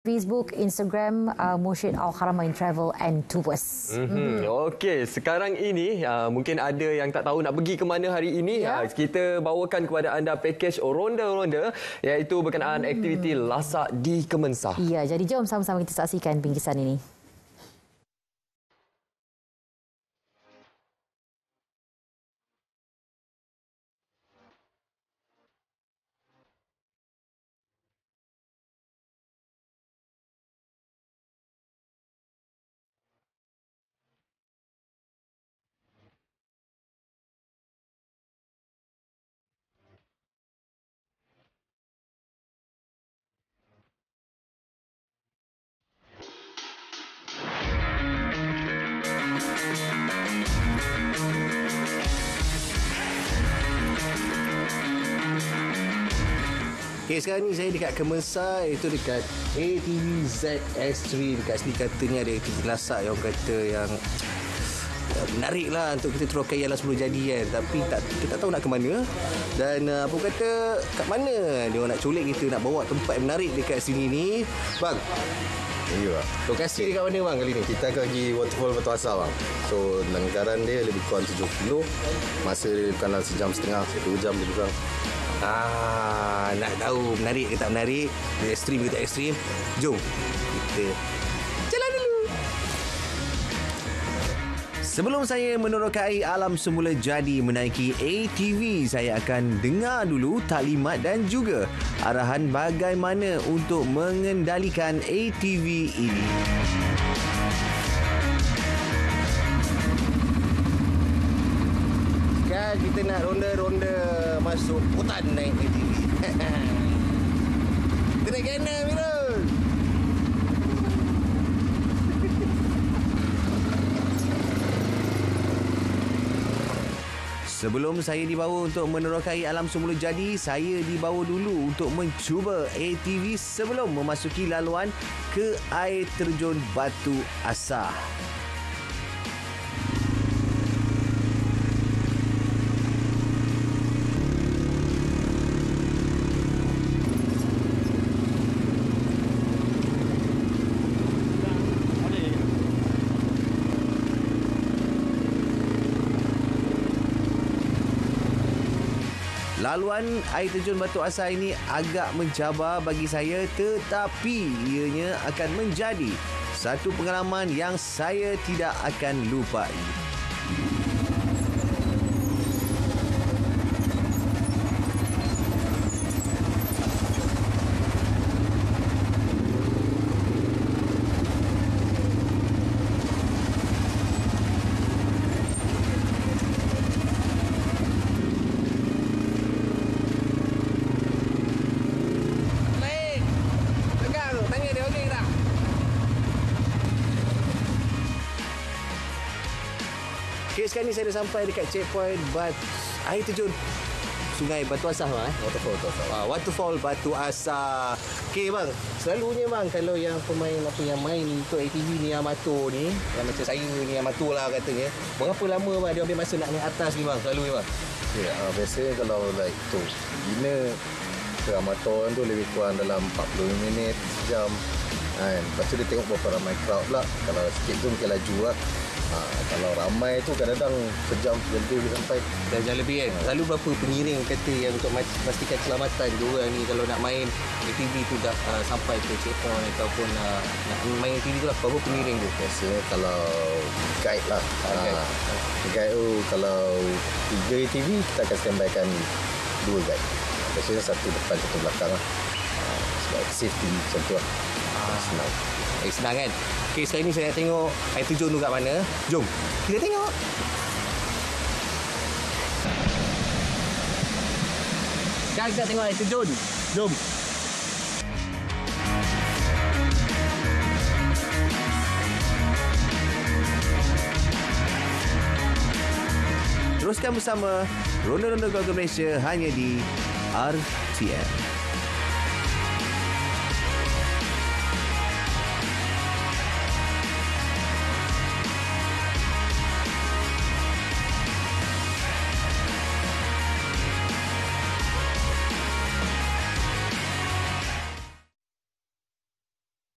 Facebook, Instagram, Mursyid Al-Haramain Travel and Tours. Okey, sekarang ini mungkin ada yang tak tahu nak pergi ke mana hari ini. Kita bawakan kepada anda pakej ronda-ronda iaitu berkenaan aktiviti lasak di Kemensah. Ya, jadi jom sama-sama kita saksikan bingkisan ini. Okay, sekarang ni saya dekat Kemensah, iaitu dekat ATV ZS3. Dekat sini katanya ada aktiviti lasak yang kata yang menarik lah untuk kita terus ialah sebelum jadi kan. Tapi kita tak tahu nak ke mana. Dan apa kata kat mana dia orang nak culik kita, nak bawa tempat yang menarik dekat sini ni. Bang, ya. lokasi dekat mana bang kali ni? Kita akan pergi waterfall Batu Asar bang. So langgaran dia lebih kurang 7 kilo. Masa dia lebih kurang sejam setengah, 2 jam lebih kurang. Nak tahu menarik ke tak menarik, ekstrim ke tak ekstrim, jom kita jalan dulu. Sebelum saya menerokai alam semula jadi menaiki ATV, saya akan dengar dulu taklimat dan juga arahan bagaimana untuk mengendalikan ATV ini. Sekarang kita nak ronda-ronda masuk hutan naik ATV. Kita naik kerana, Mirul. Sebelum saya dibawa untuk menerokai alam semula jadi, saya dibawa dulu untuk mencuba ATV sebelum memasuki laluan ke air terjun Batu Asar. Laluan air terjun Batu Asar ini agak mencabar bagi saya, tetapi ianya akan menjadi satu pengalaman yang saya tidak akan lupai. Okay, sekarang ni saya dah sampai dekat checkpoint air terjun Sungai Batu Asar bang. Waterfall Batu Asar. Okay bang, selalunya bang kalau yang pemain yang main untuk ATV ni, amatur ni, yang macam saya ni amatur lah katanya, berapa lama bang dia ambil masa nak naik atas ni bang selalu ni bang? Biasanya kalau like tu bina ke amator tu lebih kurang dalam 40 minit, sejam. Lepas tu dia tengok berapa ramai crowd pula. Kalau sikit tu mungkin laju lah. Kalau ramai tu kadang-kadang sejam lebih sampai. Sejam lebih kan? Selalu berapa pengiring kata yang untuk pastikan keselamatan diorang ni kalau nak main ATV tu dah sampai ke checkpoint ataupun nak main ATV tu lah, berapa pengiring tu? Biasanya kalau guide lah. Guide tu kalau 3 ATV kita akan standbykan 2 guide. Biasanya satu depan, satu belakang lah. Sebab safety macam tu lah. Senang. Senang kan? Okay, sekarang ni saya nak tengok air terjun tu kat mana. Jom, kita tengok. Sekarang kita tengok air terjun. Jom. Teruskan bersama Ronda-Ronda Keluarga Malaysia hanya di RTM.